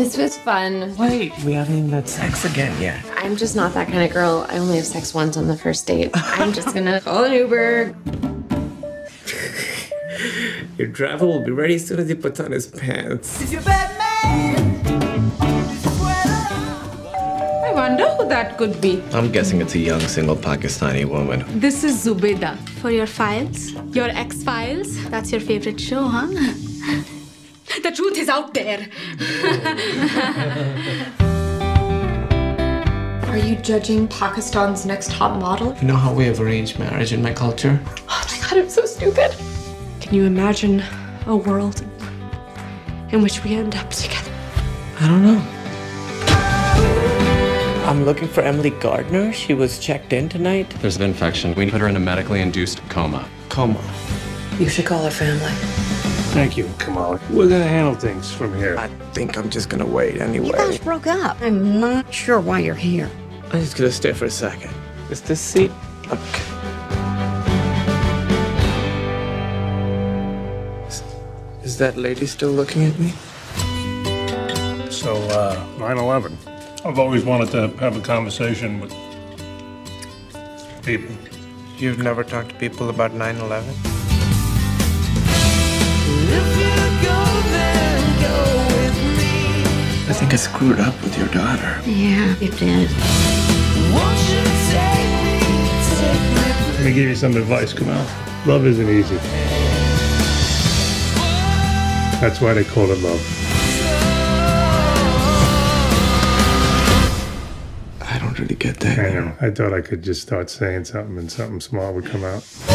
This was fun. Wait, we haven't even had sex again yet. I'm just not that kind of girl. I only have sex once on the first date. I'm just gonna call an Uber. Your driver will be ready as soon as he puts on his pants. I wonder who that could be. I'm guessing it's a young, single Pakistani woman. This is Zubeda. For your files? Your X-Files? That's your favorite show, huh? The truth is out there. Are you judging Pakistan's next top model? You know how we have arranged marriage in my culture? Oh my god, I'm so stupid. Can you imagine a world in which we end up together? I don't know. I'm looking for Emily Gardner. She was checked in tonight. There's an infection. We put her in a medically induced coma. Coma. You should call her family. Thank you, Kamala. We're gonna handle things from here. I think I'm just gonna wait anyway. You guys broke up. I'm not sure why you're here. I'm just gonna stay for a second. Is this seat? Okay. Is that lady still looking at me? So, 9/11. I've always wanted to have a conversation with people. You've never talked to people about 9/11? I think I screwed up with your daughter. Yeah, you did. Let me give you some advice, Kamal. Love isn't easy. That's why they call it love. I don't really get that. I know. I thought I could just start saying something and something smart would come out.